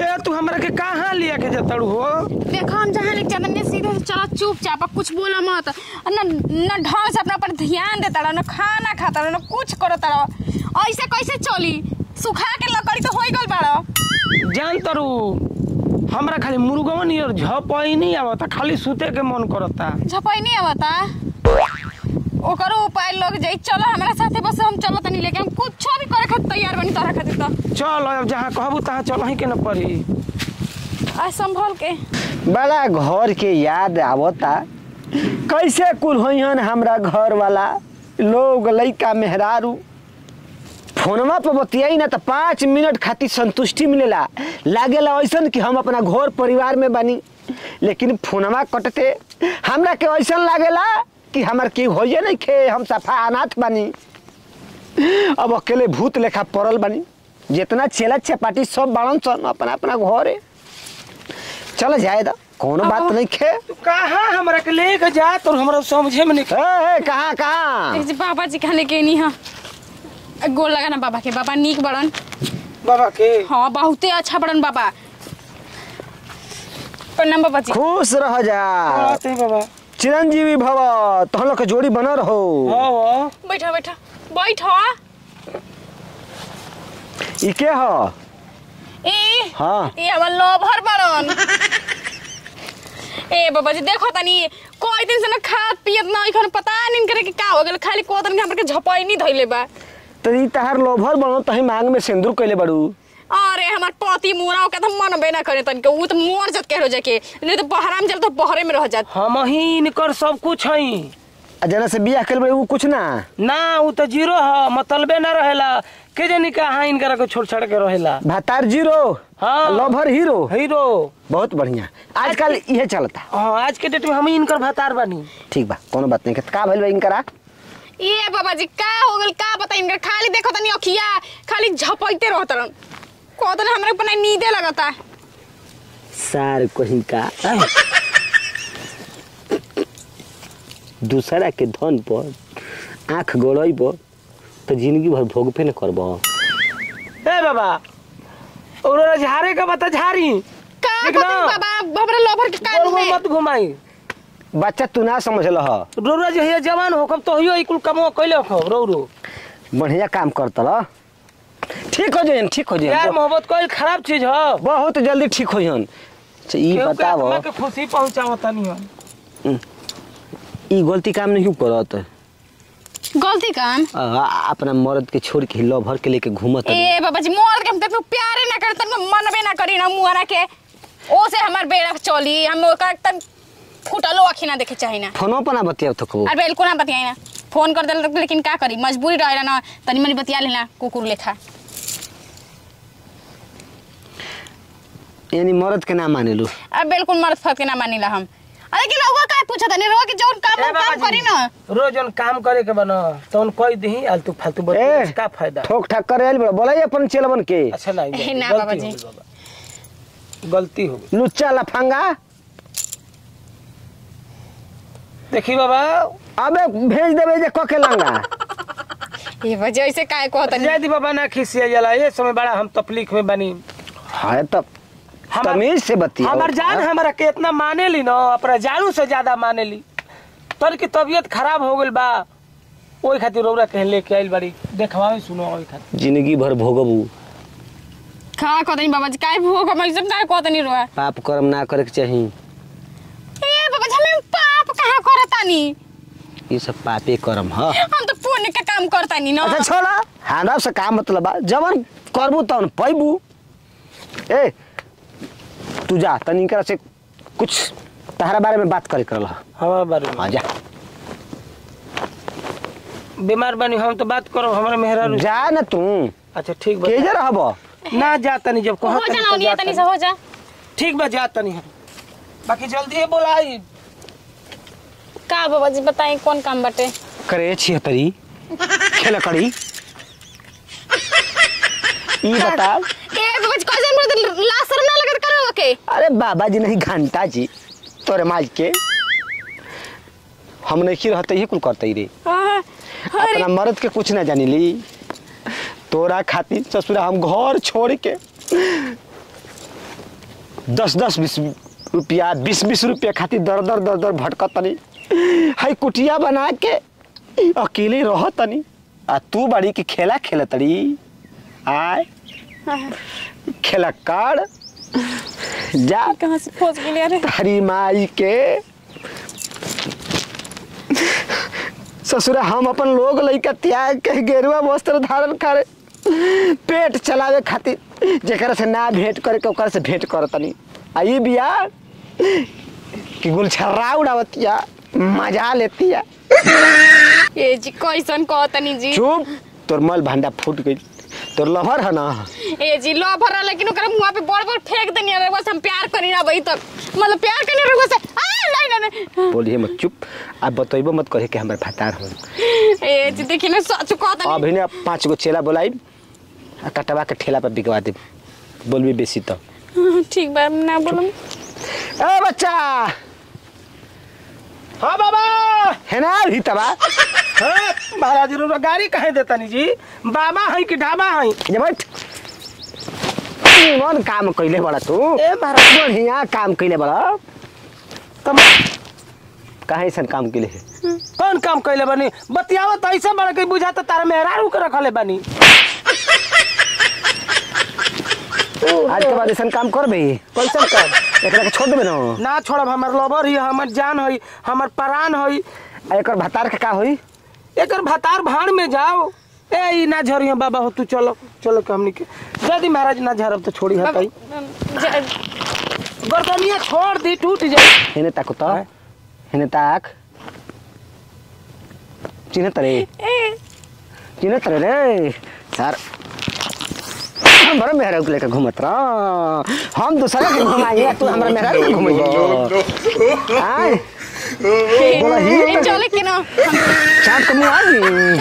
ए तू हमरा के कहां लिया के जतड़ू हो? देखो हम जहां लेके जाते हैं सीधे चलो चुपचाप कुछ बोला मत न ढंग से अपना पर ध्यान देता रहो न खाना खाता रहो न कुछ करता रहो। ऐसे कैसे चली? सुखा के लकड़ी तो होई गल बाड़ो। जान तरू हमरा खाली मुर्गवा नियर झपई नहीं आवता, खाली सूते के मन करता। झपई नहीं आवता ओकरो उपाय लग जाई। चलो हमारा साथे बस हम चलो तनी लेके हम कुछ भी करे खातिर तैयार बनी तारा खातिर। तो चल अब जहां कहबू तहां चल ही के न पड़ी। आ संभल के बड़ा घर के याद आवता। कैसे कुल होइहन हमरा घर वाला लोग लइका मेहरारू फोनमा पे बतियाई ना तो 5 मिनट खातिर संतुष्टि मिलेला। लागेला ऐसन कि हम अपना घर परिवार में बनी, लेकिन फोनमा कटते हमरा के ऐसन लागेला कि हमार के होइए नहीं खे, हम सफा अनाथ बनी। अब अकेले भूत लेखा पड़ल बनी। जितना चेला चपाटी सब बाड़न सन अपना अपना घरे। चल जाए दा कोनो बात नहीं खे। तू कहां हमरा के लेके जा तो हमरा समझे में नहीं। ए कहां कहां? बाबा जी खाने के नहीं हां गोल लगा ना बाबा के। बाबा नीक बड़न बाबा के। हाँ बहुते अच्छा बड़न बाबा। प्रणाम बाबा जी। खुश रह जा बाबा। चिरंजीवी भव। तुम लोग के जोड़ी बना रहो। हां बैठा बैठा बैठा। ई के हो? ए हाँ ये हमर लोभर बड़न। ए बाबा जी देखो तनी कोई दिन से ना खात पियत ना इखन पता नहीं करे कि का हो गेल। खाली को दिन के हमर के झपई नहीं धइले बा। तो ई तहार लोभर बनो तही मांग में सिंदूर कइले बड़ू। अरे हमार पति मुराव के तो मन बे ना करे तनिक उ तो मोर जत के हो जाके नहीं तो बहराम जल तो बहरे में रह जात। हम ही इनकर सब कुछ हई। जना से बियाह कइले बड़ू कुछ ना ना उ तो जीरो ह, मतलबे ना रहेला। के जानी कहां इनकर को छोड़ छाड़ के रहेला। भातार जीरो। हाँ लोभर हीरो। हीरो। बहुत बढ़िया। आजकल यह चलता। हां आज के डेट में हम इनकर भातार बानी। ठीक बा कोनो बात नहीं। का भइल बा इनकरा? ये बाबा जी का हो गल का पता इनकर खाली देखो तनी अखिया खाली झपईते रहतरन। को दिन हमरे पर नींदे लगता। सार कहीं का दूसरा के धन पर आंख गड़ब तो जिंदगी भर भोगबे न करब। ए बाबा और झारे का बता झारी का पता बाबा हमरा लोभर के कान में मत घुमाई। बच्चा तू ना समझल ह। रोरा जो है जवान हो कम तो हियो इकुल कमो कइले हो रोरो बढ़िया काम करतल। ठीक हो जाइन ठीक हो जाइन। यार मोहब्बत कोई खराब चीज हो। बहुत जल्दी ठीक हो जाइन। ई बताओ मैं के खुशी पहुंचावता नहीं हो। ई गलती काम नहीं करत। गलती काम अपना मर्द के छोड़ के लोभर के लेके घूमत। ए बाबा जी मोर के हम तो प्यारे ना करत न मनबे ना करी ना मुआरा के ओ से हमर बेड़ा चली। हम ओका तन फुटलो आखी ना देखे चाहिए ना। फोनो पर ना बतिया तो को। अरे बिल्कुल ना बतियाई ना। फोन कर देल लेकिन का करी मजबूरी रहेला ना तनी मनी बतिया लेना कुकुर लेखा। यानी मर्द के ना मानेलू? अब बिल्कुल मर्द फर्क के ना मानिला हम। अरे कि लोग का पूछा तनी रो के जोन काम करी ना रोज जोन काम करे के बना तो कोई दही आलतू फालतू बत का फायदा। ठोक ठाक करे आइल बोला अपन चेलबन के। अच्छा नहीं ना बाबा जी गलती हो गई। लुच्चा लफंगा। देखी बाबा अबे भेज देबे जे क के लंगा। ये वजह से काय कहत नहीं। जयदी बाबा ना खिसिया जाला ये समय बड़ा हम तकलीफ में बनी। हां तब तमीज से बतिया। हमार जान हमरा के इतना माने ली ना अपना जानू से ज्यादा माने ली। तर की तबीयत खराब हो गइल बा ओई खातिर रौरा कह लेके आइल बड़ी देखवावे सुनो ओई खातिर। जिंदगी भर भोगबू। का कहत नहीं बाबा जी काय भोग हम सब काय कहत नहीं रोआ। पाप कर्म ना करे के चाहिए। ए बाबा जी हम पाप कहां करतानी। ये सब पापे कर्म ह। हम तो पुण्य का काम करतानी ना। अच्छा छोड़ा हमरा से का मतलब बा। जवन करबू तवन पैबू। ए तू जा तनी करा से कुछ तहरा बारे में बात करे करल। हमारे बारे में हां जा। बीमार बनी हम तो बात करो हमारे मेहरारू जा ना तू। अच्छा ठीक बा के जा रहबो ना जाता नहीं जब हो जा ना तनी से हो जा। ठीक बा जाता नहीं बाकी जल्दी ही बोलाई। का बाबा जी बताई कौन काम बाटे करे छी तरी खेल कड़ी। ई बता ए बाबा जी कैसे हमरे लासर ना लगत करो के। अरे बाबा जी नहीं घंटा जी तोरे माज के हम नहीं रहते ही कुल करते रे। अपना मर्द के कुछ ना जानी ली। तोरा खातिर ससुरा हम घर छोड़ के 10-10 20 रुपया 20-20 रुपया खातिर दर दर भटकतनी। हाई कुटिया बना के अकेले रहतनी आ तू बड़ी की खेला खेलतड़ी आय खेला कर जा कहाँ से पहुंच गई रे? तारी माई के ससुरा हम अपन लोग लइका त्याग के गेरुआ वस्त्र धारण करे पेट चलावे खातिर जेकरा से ना भेंट करे के ओकरा से भेंट करतनी आई बिया कि गुलछर्रा उड़ावतिया मजा लेतिया। ए जी कैसन कहतनी जी? चुप तोर मल भांडा फूट गई तोर लहर है ना। ए जी लो भरा लेकिन ओकरा मुंह पे बड़ फेंक देनी रे बस हम प्यार करी ना भाई तक मतलब प्यार करने रे बस नहीं बोलिए मत चुप आप बतइबो मत कहे कि हमर फटार हो। ए जी देखी ना सच कहतनी अभी ने 5 गो चेला बोलाई आ कटवा के ठेला पर बिकवा दे बोलबी बेसी तो ठीक बा ना बोलम। ए बच्चा हाँ बाबा है ना ही तबा हाँ महाराज रो गाड़ी कहे देतनी जी बाबा है कि ढाबा है? जे बैठ मन काम कइले बड़ा तू ए महाराज बढ़िया काम कइले बड़ा तुम काहे सन काम कइले है कौन काम कैले बनी बतियावा तो ऐसे बड़ा के बुझा तो तारा मेहरारू के रखले बनी। आज के बाद ऐसा काम करबे कैसन काम एकरा के छोड़ देबे ना ना छोड़ब हमर लवर ही हमर जान है हमर प्राण है। एकर भतार के का होई एकर भतार भाड़ में जाओ ए ई ना झरिया बाबा हो तू चलो चलो के हमनी के यदि महाराज ना झरब तो छोड़ी हतई गर्दनिया छोड़ दी टूट जाए। हेने ताको तो हेने ताक चिन्हत रे रे सर हमरा मेहरा के लेके घूमत रह हम दूसरा के घुमाइए तू हमरा मेहरा के घुमाइए आय बोला ही चले के ना चाट कमी आ गई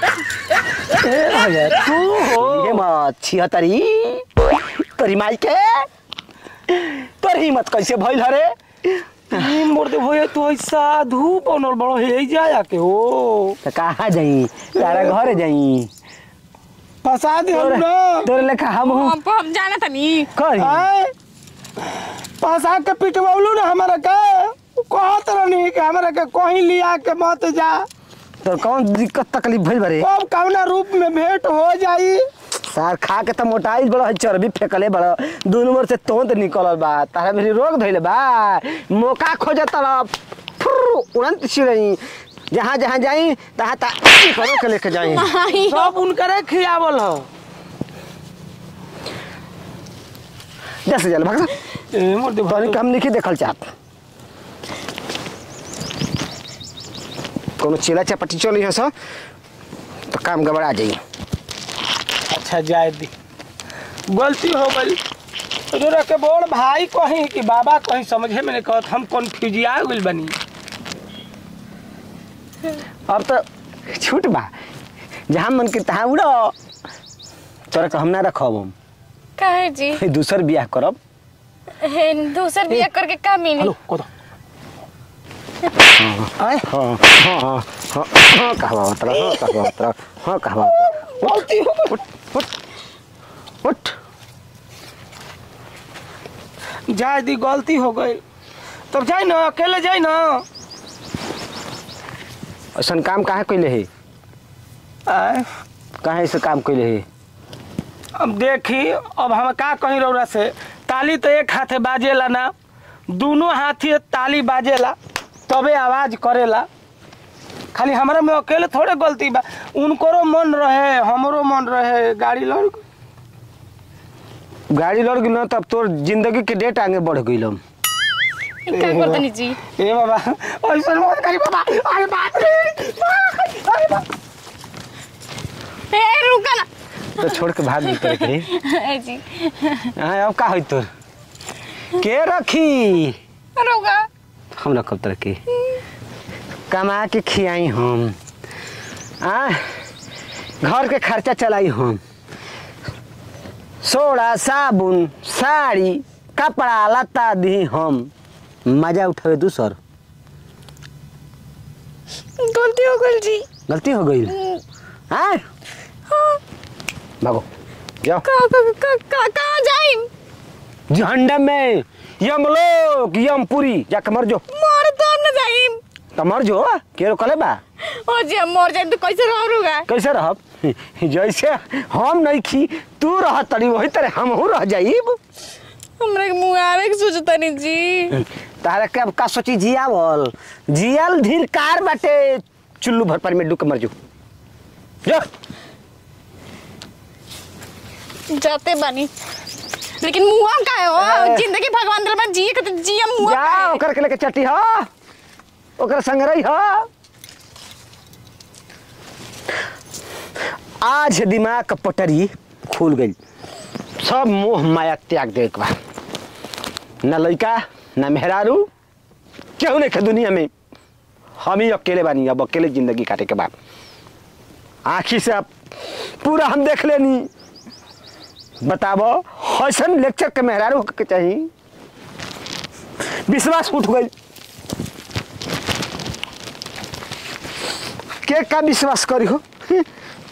ए तू हो ये मत 76 तोरी माई के तोर हिम्मत कैसे भइल हरे ई मोरते भइए तू ऐसा धूप बनल बड़ो हे जाया के हो त कहां जाई तारा घर जाई फसा दे हम ना तोर लेखा हम जाना तनी कर आए फसा के पिटवालू ना हमारा का कहत रहनी कि हमरा के कहीं लिया के मत जा तो कौन दिक्कत तकलीफ भइल बारे कब कौना रूप में भेंट हो जाई सार खा के त मोटाइल बड़ा चर्बी फेकले बड़ा दू नंबर से तोंत निकलल बा तारा मेरी रोग धइले बा मौका खोजे तरफ उड़ंत छिरई जहां जहां जाई तहां ता करो के लेके जाई सब उनकरे खियावल हो जैसे चल भाग ए मोर दे तोनी काम नहीं देखल चाहत कोनो चेला चपटी चली हस तो काम गबड़ा जाई। अच्छा जाए दी गलती हो गई तोरा के बोल भाई कहीं कि बाबा कहीं समझे में नहीं कहत हम कन्फ्यूजिया गइल बनी। अब तो छूट बा जहाँ मन के तहाँ उड़ो तोरा के हम ना रखब हम काहे जी दूसर बियाह करब दूसर बियाह करके का मिली? हेलो कोदा आए हां हां हां कहवा गलती हो गई उठ जाए दी गलती हो गई तब जाए ना अकेले जाए ना ऐसा काम काहे कइले है आए काहे ऐसे काम कइले है अब देखी अब हम का कहीं रौरा से ताली तो एक हाथे बाजेला ना दोनों हाथी ताली बाजेला तबे आवाज करेला खाली हमरा में अकेले थोड़े गलती बा उनको मन रहे हमरो मन रहे गाड़ी लड़ गई ना तब तोर जिंदगी के डेट आगे बढ़ गइल हम का करतनी जी ए बाबा ऐसा मत करी बाबा अरे बाप रे अरे बाप ए रुका ना तो छोड़ के भाग निकल के ए जी हां अब का होई तोर के रखी रुका हम रखब तरह के कमा के खियाई हम घर के खर्चा चलाई हम सोडा साबुन साड़ी कपड़ा लत्ता दी हम मजा उठावे दूसर गलती हो गई जी गलती हो गई हाँ भागो जाओ कहाँ जाइम जहन्नम में यमलोक यमपुरी जाके मर जो। मर तो हम न जाइम। तो मर जो के रोकले बा। ओ जे मर जाइम तो कैसे रहूगा? कैसे रहब? जैसे हम नहीं खी तू रह तड़ी वही तरह हमहू रह जाइब। हमरे मुंह आवे के सोचतनी जी। तारा के अब का सोची जियावल जियल धीरकार बाटे चुल्लू भर पानी में डूब के मर जो। जो जाते बानी लेकिन मुंह का है हो जिंदगी भगवान दिल में जिए के तो जिए मुंह का जा है। ओकर के लेके चटी हो ओकर संग रही हो। आज दिमाग का पटरी खुल गई सब मोह माया त्याग दे के बा। न लड़का न मेहरारू केहू नहीं दुनिया में हम ही अकेले बानी। अब अकेले जिंदगी काटे के बाद आँखी से अब पूरा हम देख लेनी। बताबो हसन लेक्चर के मेहरारू के चाहिए विश्वास उठ गई। के का विश्वास करी हो